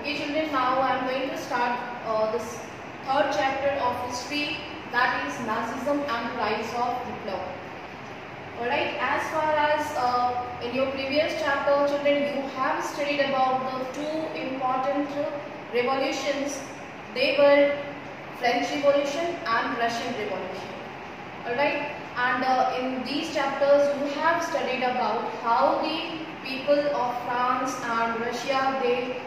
Okay children, now I am going to start this third chapter of history, that is Nazism and rise of Hitler. Alright, as far as in your previous chapter children, you have studied about the two important revolutions. They were French Revolution and Russian Revolution. Alright, and in these chapters you have studied about how the people of France and Russia they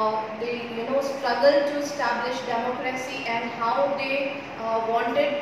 struggled to establish democracy, and how they wanted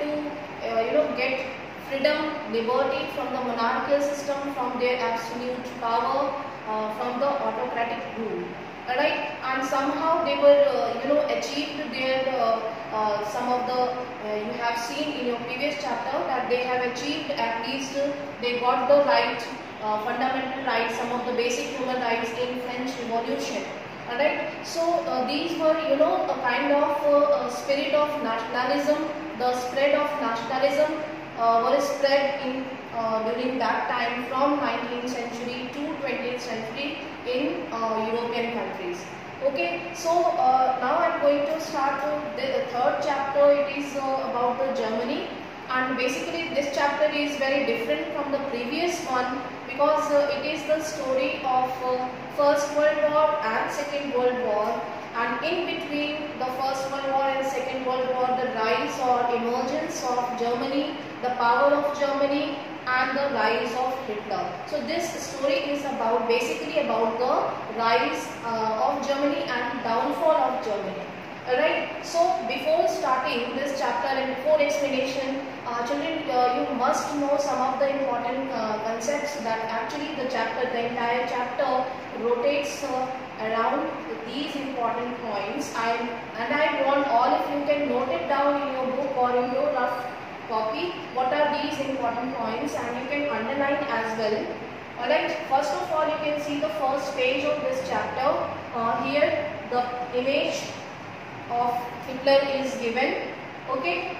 to get freedom, liberty from the monarchical system, from their absolute power, from the autocratic rule. Alright, and somehow they were achieved their some of the you have seen in your previous chapter that they have achieved, at least they got the right fundamental rights, some of the basic human rights in French Revolution. Alright, so these were a kind of spirit of nationalism. The spread of nationalism was spread in during that time from 19th century to 20th century in European countries. Okay, so now I am going to start the third chapter. It is about the Germany, and basically this chapter is very different from the previous one, because it is the story of First World War and Second World War, and in between the First World War and Second World War, the rise or emergence of Germany, the power of Germany, and the rise of Hitler. So this story is about basically about the rise of Germany and downfall of Germany. Alright, so before starting this chapter and before explanation, children, you must know some of the important concepts that actually the entire chapter rotates around these important points. And I want all of you can note it down in your book or in your rough copy. What are these important points, and you can underline as well. Alright, first of all, you can see the first page of this chapter. Here the image of Hitler is given, okay,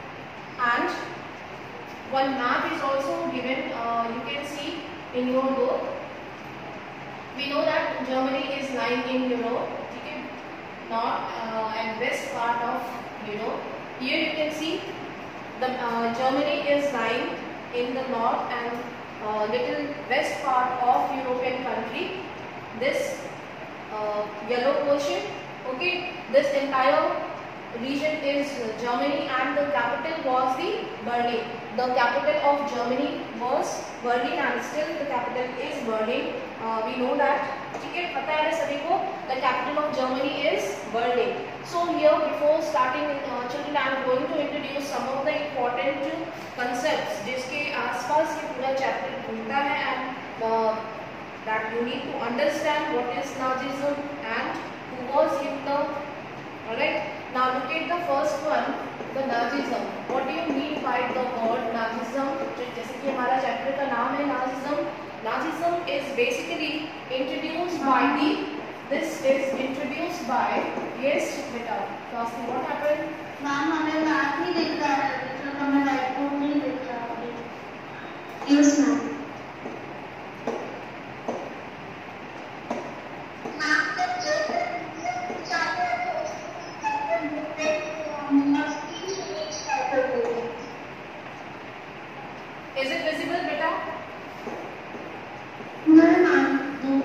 and one map is also given. You can see in your book. We know that Germany is lying in Europe, okay, north and west part of Europe. Here you can see the Germany is lying in the north and little west part of European country. This yellow portion, okay, this entire region is Germany, and the capital was the Berlin. The capital of Germany was Berlin, and still the capital is Berlin. We know that. Okay, पता है सभी को, the capital of Germany is Berlin. So here, before starting, children, I am going to introduce some of the important concepts जिसके आसपास ये पूरा chapter घूमता है, and that you need to understand what is Nazism and who was Hitler. Alright, now look at the first one, the Nazism. What do you mean by the word Nazism? जैसे कि हमारा chapter का नाम है Nazism. Nazism is basically introduced by yes beta. Rosni, what happened? Ma'am हमें math नहीं दिख रहा है, मतलब हमें व्हाइट बोर्ड नहीं दिख रहा है। Yes ma'am. Is it visible, beta? No, ma'am.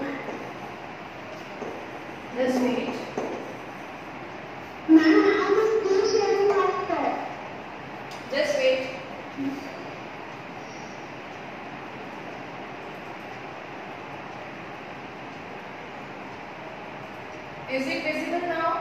Just wait. Ma'am, how is screen sharing after? Just wait. Is it visible now?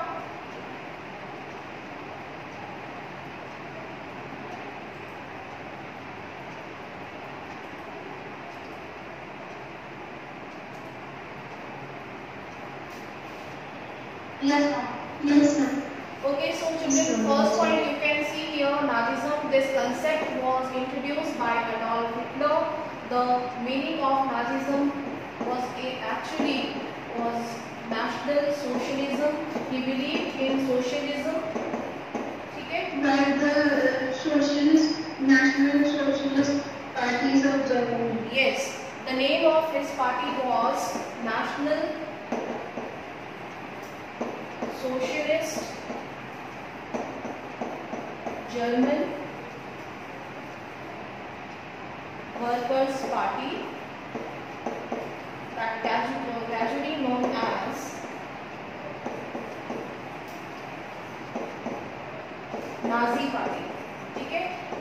Yes, ma'am. Yes, ma'am. Okay, so children, first point you can see here, Nazism. This concept was introduced by Adolf Hitler. The meaning of Nazism was actually national socialism. He believed in socialism. Okay? Like the socialist, national socialist parties of Germany. Yes, the name of his party was National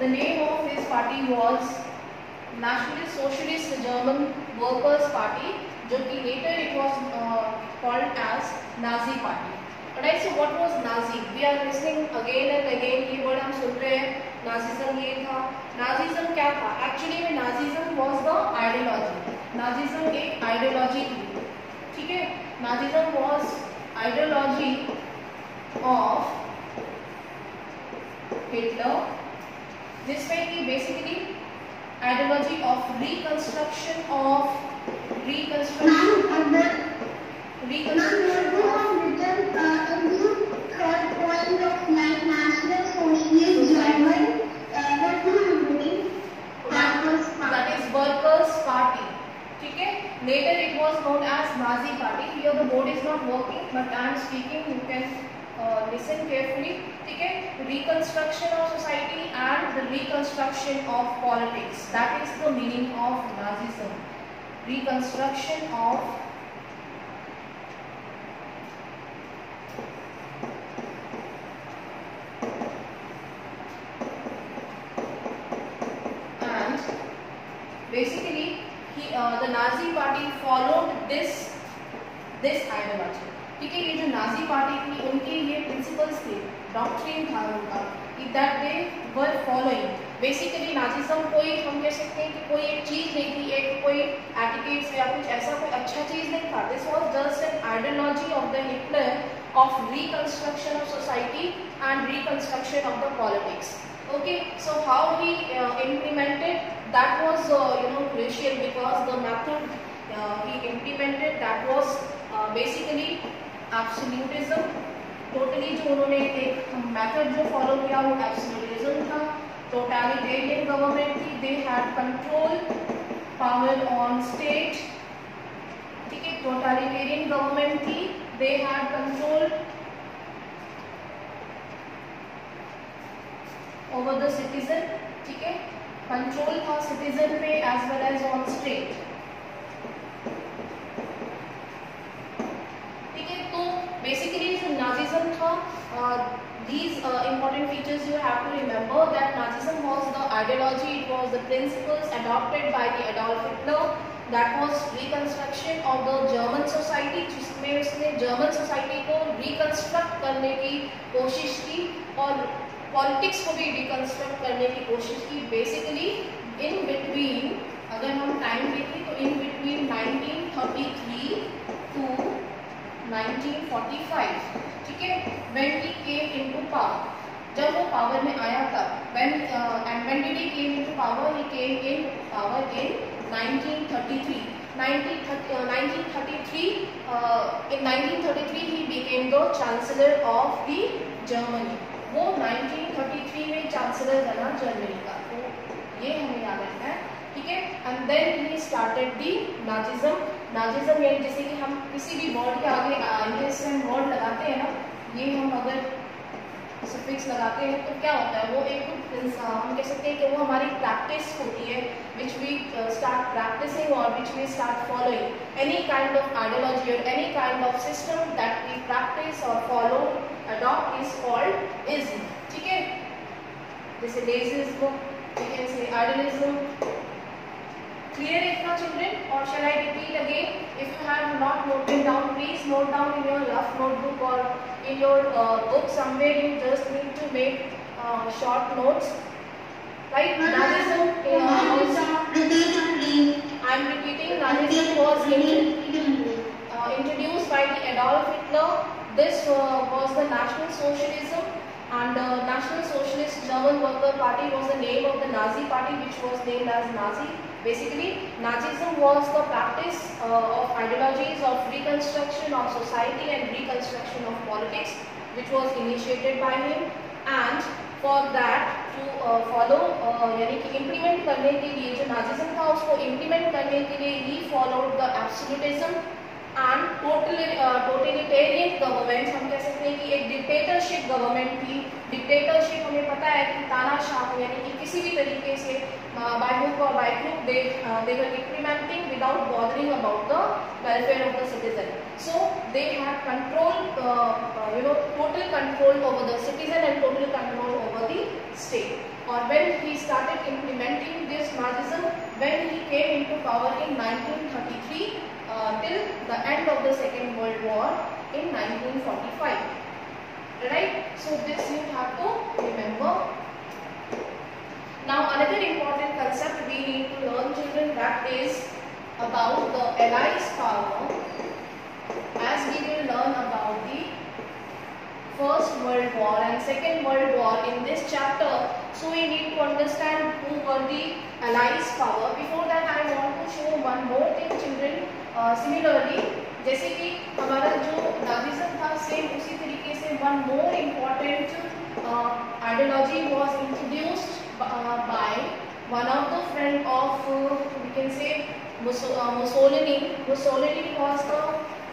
The name of his party was Nationalist Socialist German Workers Party, जो कि later it was called as Nazi Party. Alright, so what was Nazi? We are listening again and again, ये word हम सुन रहे हैं. Nazism ये था. Nazism क्या था? Actually में Nazism was the ideology. Nazism एक ideology थी. ठीक है? Nazism was ideology of Hitler, जिसमें कि basically ideology of reconstruction of that is workers party. ठीक है? Later it was known as Nazi party. Here the board is not working, but I am speaking. You can listen carefully. ठीक है? Reconstruction of society and the reconstruction of politics. That is the meaning of Nazism. Reconstruction of and basically the Nazi party followed this ideology. ठीक है? ये जो Nazi party थी उनके ये principles थे, डॉक्ट्रिन था उनका, कि that they were following. Basically Nazism कोई हम कह सकते हैं कि कोई एक चीज नहीं थी, एक कोई एटिकेट्स या कुछ ऐसा कोई अच्छा चीज नहीं था. This was just an ideology of the Hitler of reconstruction of society and reconstruction of the politics. Okay, so how he implemented that was crucial, because the method he implemented that was basically absolutism. Totally जो उन्होंने एक method जो follow किया वो absolutism था. Totalitarian government थी. They had control power on state. ठीक है? Totalitarian government थी. They had control over the citizen. ठीक है? Control था citizen पे as well as on state. ठीक है? तो basically जो Nazism था, these important features you have to remember that Nazism was the ideology, it was the principles adopted by the Adolf Hitler. That was reconstruction of the German society, जिसमें उसने German society को reconstruct करने की कोशिश की और politics को भी reconstruct करने की कोशिश की. Basically in between, अगर हम time देखें तो in between 1933 to 1945, ठीक है? When he came into power, जब वो पावर में आया था, when did he came into power? He came in power in 1933. 1933 in 1933 he became the chancellor of the Germany. वो 1933 में chancellor बना जर्मनी का. तो ये हमें याद रखना है. ठीक है? And then he started the Nazism. Nazism यानी जैसे कि हम किसी भी वर्ड के आगे ISM वर्ड लगाते हैं ना, ये हम अगर सफिक्स लगाते हैं तो क्या होता है, वो एक हम कह सकते हैं कि वो हमारी प्रैक्टिस होती है, which we start practicing or which we start following. Any kind of ideology or any kind of system that we practice or follow, adopt is called ism. ठीक है? जैसे deism, we can say idealism. Clear it now, children? Or shall I repeat again? If you have not noted down, please note down in your rough notebook or in your book somewhere. You just need to make short notes. Right? Nazism was, I am repeating, Nazism was introduced by the Adolf Hitler. This was the National Socialism, and National Socialist German Worker Party was the name of the Nazi party, which was named as Nazi. Basically, Nazism was the practice of ideologies of reconstruction of society and reconstruction of politics, which was initiated by him. And for that to follow, यानी कि implement करने के लिए जो Nazism था उसको implement करने के लिए he followed the absolutism. And totalitarian government, हम कह सकते हैं कि एक डिक्टेटरशिप गवर्नमेंट थी। डिक्टेटरशिप हमें पता है कि तानाशाह, यानी कि किसी भी तरीके से बाय हुक और by crook they were implementing without bothering about the welfare of the citizen. So they had control, total control over the citizen and total control over the state. Or when he started implementing this Nazism, when he came into power in 1933 till the end of the Second World War in 1945. Right? So this you have to remember. Now another important concept we need to learn, children, that is about the Allies' power, as we will learn about the First World War and Second World War in this chapter. So we need to understand who were the Allies' power. Before that I want to show one more thing, children. Similarly, जैसे कि हमारा जो Nazism था, same उसी तरीके से one more important ideology was introduced by one of the friend of we can say Mussolini. Mussolini was the,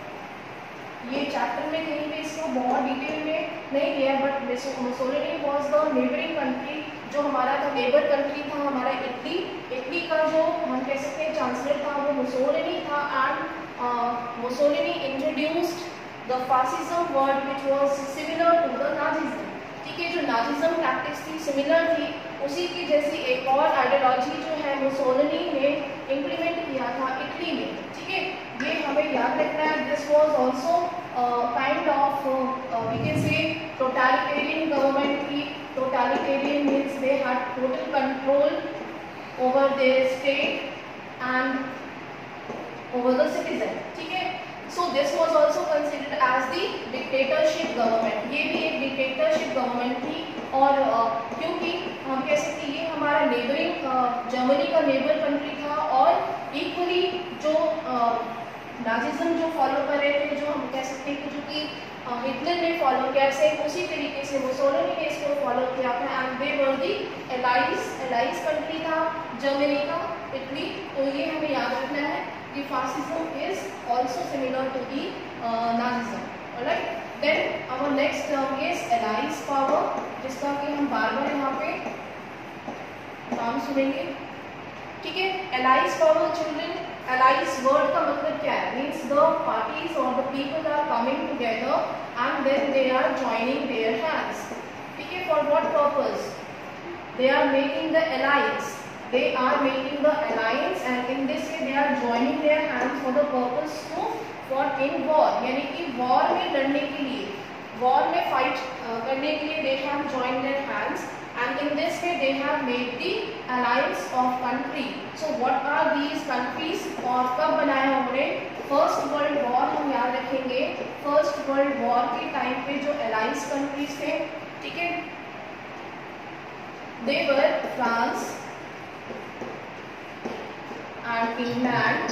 ये chapter में कहीं पे इसको बहुत डिटेल में नहीं दिया, but Mussolini was the neighbouring country, जो हमारा था नेबर कंट्री था हमारा इटली। इटली का जो हम कह सकते हैं चांसलर था वो मुसोलिनी था। And Mussolini introduced the fascism word which was similar to the Nazism. ठीक है, जो नाजिज्म प्रैक्टिस थी सिमिलर थी, उसी की जैसी एक और आइडियोलॉजी जो है मुसोलिनी ने इम्प्लीमेंट किया था इटली में। ठीक है, ये हमें याद रखना है। This was also kind of we can say totalitarian government थी। Totalitarian means they had total control over their state and over the citizen. ठीक है, so this was also considered as the dictatorship government. ये भी एक dictatorship government थी। और क्योंकि हम कह सकते हैं ये हमारा नेबरिंग जर्मनी का नेबर कंट्री था, और इक्वली जो नाजिज्म जो फॉलो कर रहे थे, जो हम कह सकते हैं कि जो कि हिटलर ने फॉलो किया, सेम उसी तरीके से मुसोलिनी ने इसको फॉलो किया था। And they were the allies country था जर्मनी का, इटली। तो ये हमें याद रखना है कि fascism is also similar to the Nazism. Alright, then our next term is allies power, जिसका कि हम बार बार यहाँ पे नाम सुनेंगे। ठीक है, allies power children, allies word का मतलब क्या है? मीन्स द पार्टीज और the people are coming together and then they are joining their hands. ठीक है, for what purpose? They are making the alliance, they are making the alliance, and in this way they are joining their hands for the purpose to fought in war, यानी कि war में लड़ने के लिए, war में fight करने के लिए they have joined their hands, and in this way they have made the alliance of country. So what are these countries और कब बनाया उन्होंने? फर्स्ट वर्ल्ड वॉर हम याद रखेंगे। फर्स्ट वर्ल्ड वॉर के टाइम पे जो allies countries थे, ठीक है, they were France and England.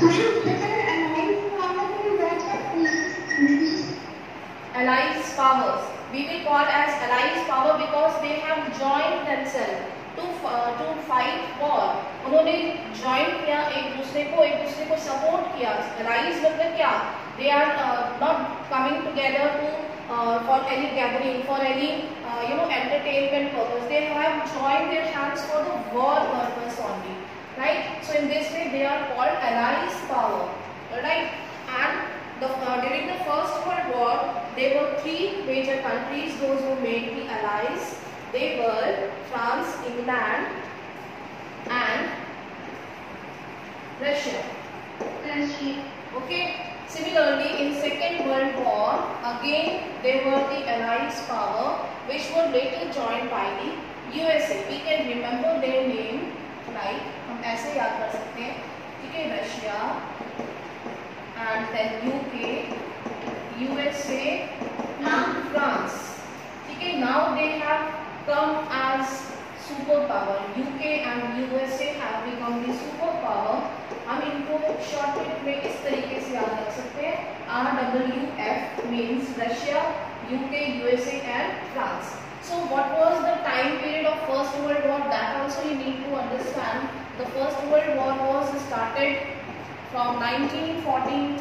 Allies powers. We will call as allies power because they have joined themselves to fight war. उन्होंने join किया एक दूसरे को support किया। Allies मतलब क्या? They are not coming together to for any gathering, for any entertainment purpose. They have joined their hands for the war purpose only. Right? So in this way they are called allies power. Right? And during the First World War, there were three major countries, those who made the allies. They were France, England, and Russia. Okay. Similarly, in Second World War, again there were the allies power, which were later joined by the USA. We can remember their name, right? हम ऐसे याद कर सकते हैं, ठीक है, Russia and then UK, USA and France. ठीक है, now they have come as superpower. UK and USA have become the superpower. हम इनको शॉर्टकट में इस तरीके से याद रख सकते हैं, RWF means Russia, UK, USA and France. So what was the time period of First World War? That also you need to understand. The First World War was started from 1914 to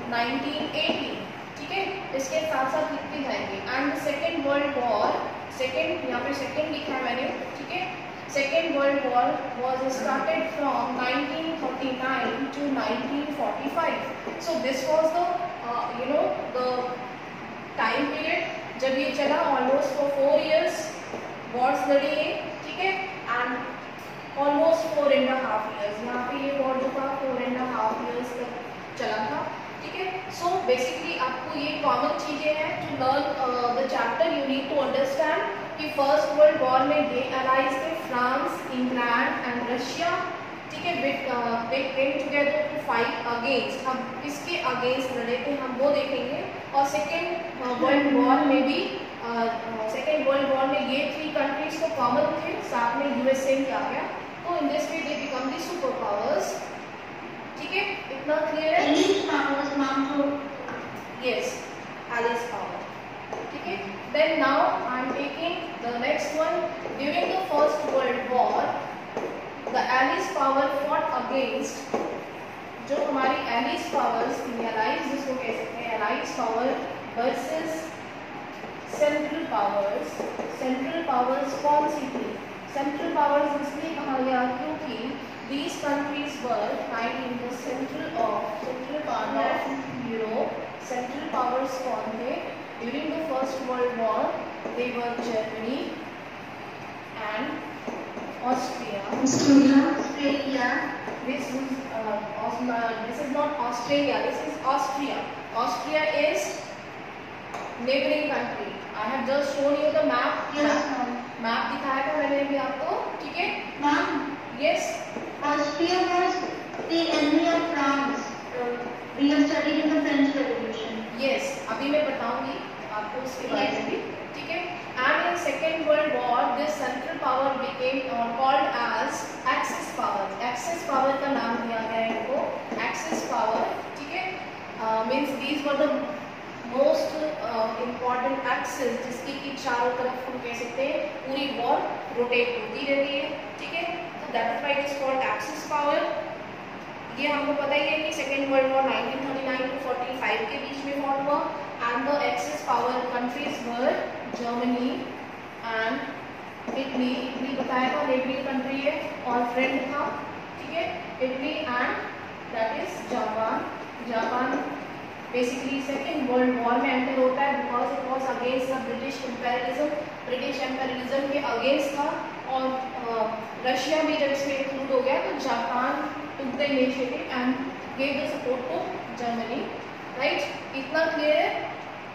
1918, ठीक है, इसके साथ साथ लिखते जाएंगे। And second world war, second यहाँ पे second लिखा है मैंने, ठीक है, second world war was started from 1939 to 1945. So this was the time period जब ये चला, ऑलमोस्ट फॉर 4 years वॉर्स लड़ी है, ठीक है, एंड ऑलमोस्ट 4.5 years, यहाँ पे ये वॉर जो था 4.5 years तक चला था, ठीक है। सो बेसिकली आपको ये कॉमन चीजें हैं to learn the chapter, you need to understand कि फर्स्ट वर्ल्ड वॉर में ये अलाइज थे फ्रांस, इंग्लैंड एंड रशिया, ठीक है, they came together to fight against, हम किसके अगेंस्ट लड़े थे हम वो देखेंगे। और सेकेंड वर्ल्ड वॉर में भी सेकेंड वर्ल्ड वॉर में ये 3 कंट्रीज तो कॉमन थे, साथ में यूएसए भी आ गया, तो in this way they become the super powers, ठीक है, इतना क्लियर है। यस, एलिस पावर, ठीक है। Then now I am taking the next one. During the first world war the allies power fought against, जो हमारी एलिस पावर्स थी, allies जिसको कह सकते हैं, allies power versus central powers. Central powers कौन सी थी? सेंट्रल पावर्स इसलिए कहा गया क्योंकि these countries were lying in the central part of Europe. Central powers कौन थे? During the First World War, they were Germany and Austria. Australia. This is not Australia. This is Austria. Austria is neighboring country. I have just shown you the map. Yes, ma'am. Map दिखाया था मैंने अभी आपको, ठीक है? Ma'am. Yes. Austria was the enemy of France. We have studied in the French Revolution. Yes, अभी मैं बताऊंगी आपको उसके बारे में भी, ठीक है। And in Second World War, this central power became called as Axis power. Axis power का नाम दिया गया है इनको, Axis power, ठीक है। Means these were the most important axis जिसकी की चारों तरफ हम कह सकते हैं पूरी वॉर रोटेट होती रहती है, ठीक है। तो that is why it is called axis power. ये हमको पता ही है कि सेकेंड वर्ल्ड वॉर 1939 to 45 के बीच में फॉर्म हुआ। And the axis power countries were Germany and Italy. Italy बताया था नेबरिंग कंट्री है और फ्रेंड था, ठीक है, Italy and that is Japan. Japan basically second world war में एंटर होता है because it was against the British imperialism. British imperialism के अगेंस्ट था और रशिया भी जब इसमें इंक्लूड हो गया तो Japan took the initiative and gave the support to Germany, right? इतना clear है?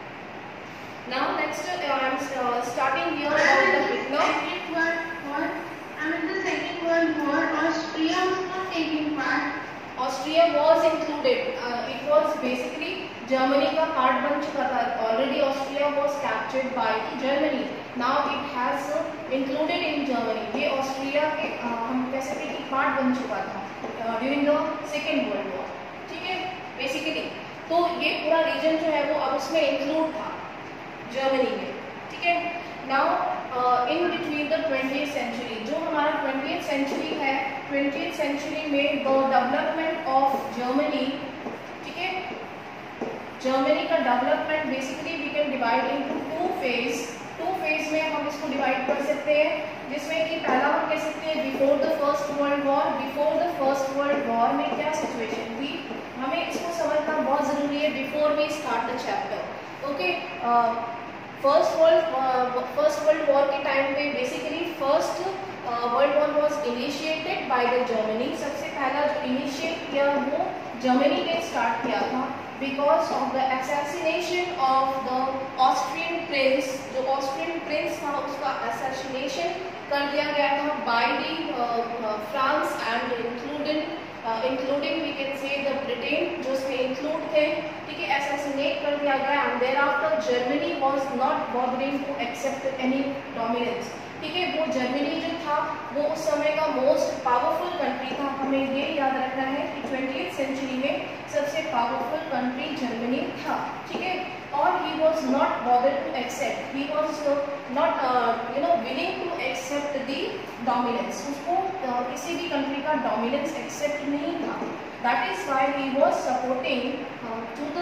Now next I am starting here about the Hitler. Second World War. And in the Second World War, Austria was not taking part. Austria was included. It was basically Germany का part बन चुका था. Already Austria was captured by Germany. Now it has included in Germany. ये Austria के हम कह सकते हैं कि पार्ट बन चुका था during the second world war, ठीक है, बेसिकली। तो ये पूरा रीजन जो है वो अब उसमें इंक्लूड था जर्मनी में, ठीक है। Now in between the 20th century, जो हमारा 20th सेंचुरी है, 20th सेंचुरी में द डेवलपमेंट ऑफ जर्मनी, ठीक है, जर्मनी का development basically we can divide into two phase में हम इसको डिवाइड कर सकते हैं, जिसमें कि पहला हम कह सकते हैं before the first world war. Before the first world war में क्या सिचुएशन थी, हमें इसको समझना बहुत ज़रूरी है before we start the chapter, okay. First world war के टाइम पे basically first world war was initiated by the Germany. सबसे पहला जो इनिशिएट किया वो जर्मनी ने स्टार्ट किया था because of the assassination of the Austrian prince. जो ऑस्ट्रियन प्रिंस था उसका असैसिनेशन कर दिया गया था by the France and including we can say the Britain, जो उसमें इंक्लूड थे, ठीक है, असैसिनेट कर दिया गया। And thereafter Germany was not bothering to accept any dominance, ठीक है। वो जर्मनी जो था वो उस समय का मोस्ट पावरफुल कंट्री था। हमें ये याद रखना है कि 20th सेंचुरी में सबसे पावरफुल कंट्री जर्मनी था, ठीक है। और he was not bother to accept, he was not willing to accept the dominance. उसको किसी भी कंट्री का डोमिनेंस एक्सेप्ट नहीं था। That is why he was supporting to the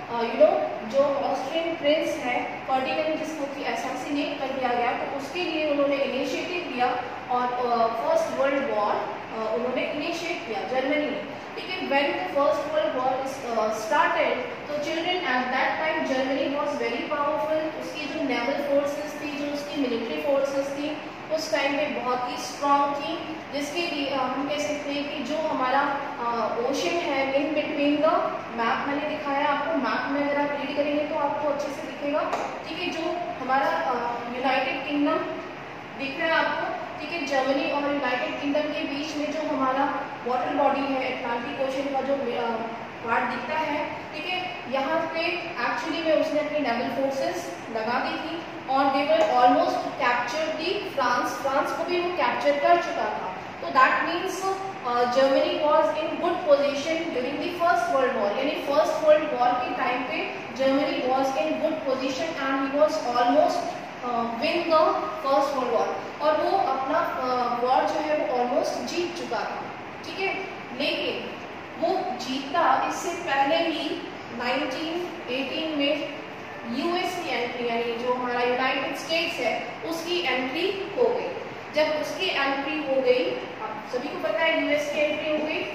जो ऑस्ट्रियन प्रिंस है फर्डिनेंड, जिसको कि असैसिनेट कर दिया गया, तो उसके लिए उन्होंने इनिशिएटिव लिया और फर्स्ट वर्ल्ड वॉर उन्होंने इनिशिएट किया जर्मनी ने। ठीक है, when the first world war started, तो children at that time Germany was very powerful. उसकी जो नेवल फोर्सेस थी, जो उसकी मिलिट्री फोर्सेस थी, उस टाइम पे बहुत ही स्ट्रॉन्ग थी, जिसके लिए हम कह सकते हैं कि जो हमारा ओशन है इन बिटवीन द, मैप मैंने दिखाया आपको, मैप में अगर आप रीड करेंगे तो आपको अच्छे से दिखेगा। ठीक है, जो हमारा यूनाइटेड किंगडम दिख रहा है आपको, ठीक है, जर्मनी और यूनाइटेड किंगडम के बीच में जो हमारा वाटर बॉडी है, अटलांटिक ओशन का जो पार्ट दिखता है, ठीक है, यहाँ पे एक्चुअली में उसने अपनी नेवल फोर्सेस लगा दी थी और they were almost capture the France को भी वो कैप्चर कर चुका था। तो that means Germany was in good position during the first world war, यानी फर्स्ट वर्ल्ड वॉर के टाइम पे Germany was in good position and he was almost win the first world war, और वो अपना वॉर जो है वो almost जीत चुका था। ठीक है, लेकिन वो जीता इससे पहले ही 1918 में यूएस की एंट्री, यानी जो हमारा यूनाइटेड स्टेट्स है उसकी एंट्री हो गई। जब उसकी एंट्री हो गई, आप सभी को पता है यूएस की एंट्री हो गई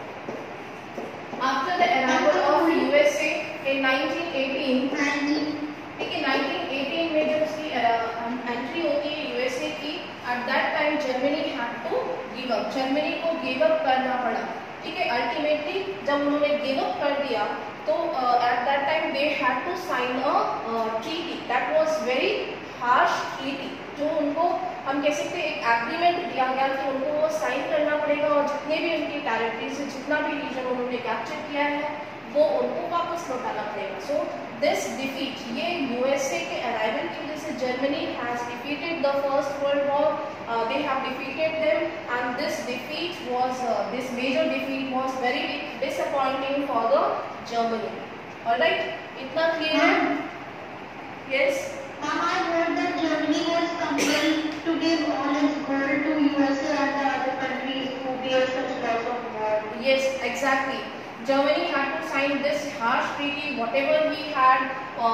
after the arrival of USA in 1918। ठीक है, 1918 में जब उसकी एंट्री होती है यूएसए की, at that time Germany had to give up, Germany को गिव अप करना पड़ा। ठीक है, अल्टीमेटली जब उन्होंने गिव अप कर दिया तो at that time they had to sign a treaty, that was very harsh treaty, जो उनको हम कह सकते हैं एक एग्रीमेंट दिया गया कि उनको वो साइन करना पड़ेगा और जितने भी उनकी टेरिटरी से जितना भी रीजन उन्होंने कैप्चर किया है वो उनको वापस लौटाना पड़ेगा। सो दिस डिफीट, ये यूएसए के अराइवल की वजह से Germany has defeated the first world war, they have defeated them, and this defeat was this major defeat was very disappointing for the Germany. All right, itna clear hai? Yes. I heard that Germany was compelled to give all its gold to USA and the other countries who bear such loss of war. Yes, exactly. Germany had to sign this harsh treaty. Whatever he had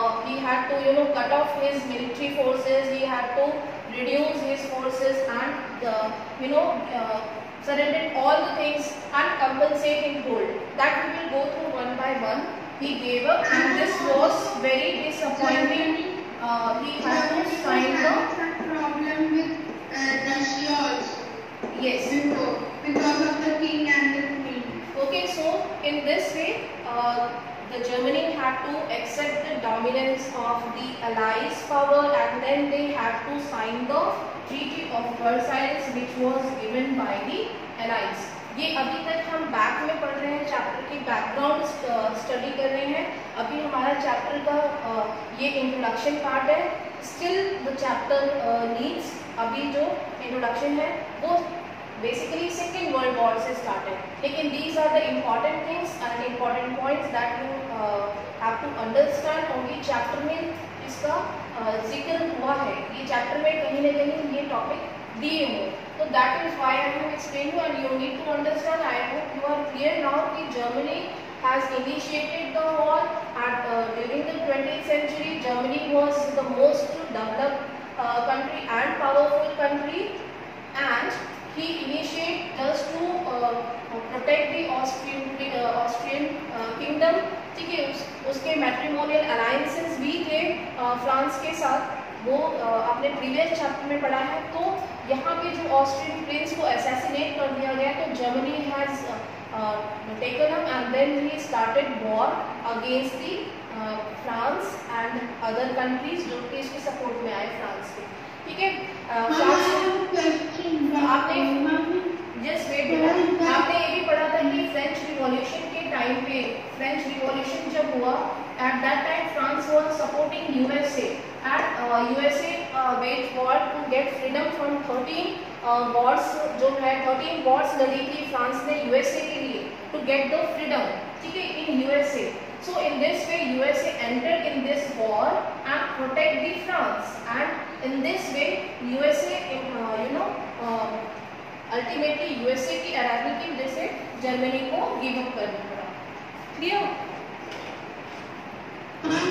to cut off his military forces. He had to reduce his forces and surrendered all the things and compensate in gold. That we will go through one by one. He gave up, and this was very disappointing. He had to sign the problem with Russia also. Yes. Because of the king and the queen. Okay, so in this way, the Germany had to accept the dominance of the Allies' power, and then they had to sign the Treaty of Versailles, which was given by the Allies. ये अभी तक हम back में पढ़ रहे हैं, chapter की background study कर रहे हैं। अभी हमारा चैप्टर का ये इंट्रोडक्शन पार्ट है। स्टिल द चैप्टर नीड्स, अभी जो इंट्रोडक्शन है वो बेसिकली सेकेंड वर्ल्ड वॉर से स्टार्ट है, लेकिन these are the important things and important points that you have to understand. क्योंकि चैप्टर में इसका जिक्र हुआ है, ये चैप्टर में कहीं ना कहीं ये टॉपिक दिए हो, तो that is why I have explained you and you need to understand. I hope you are clear now कि Germany has initiated the war at during the 20th century. Germany was the most developed country and powerful country, and he initiated just to protect the Austrian kingdom. ठीक है, उसके matrimonial alliances भी थे France के साथ, वो आपने previous chapter में पढ़ा है। तो यहाँ पे जो ऑस्ट्रियन प्रिंस को असैसिनेट कर दिया गया, तो Germany has taken up and then he started war against the France and other countries जो कि इसके सपोर्ट में आए फ्रांस के। ठीक है, आपने जस्ट वेट बेटा, आपने ये भी पढ़ा था कि फ्रेंच रिवॉल्यूशन के टाइम पे, फ्रेंच रिवॉल्यूशन जब हुआ, at that time France was supporting USA and USA went war to get freedom from 13 wars, जो है 13 वॉर्स लड़ी थी फ्रांस ने यूएसए के लिए टू गेट द फ्रीडम। ठीक है, in USA. So in this way USA entered in this war and protect the France, and in this way USA ultimately USA की अराजनी की वजह से जर्मनी को गिव अप करना पड़ा। क्लियर?